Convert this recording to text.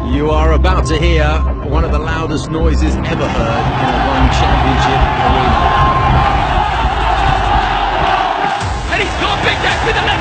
You are about to hear one of the loudest noises ever heard in a One Championship arena. And he's got a big deck with the left.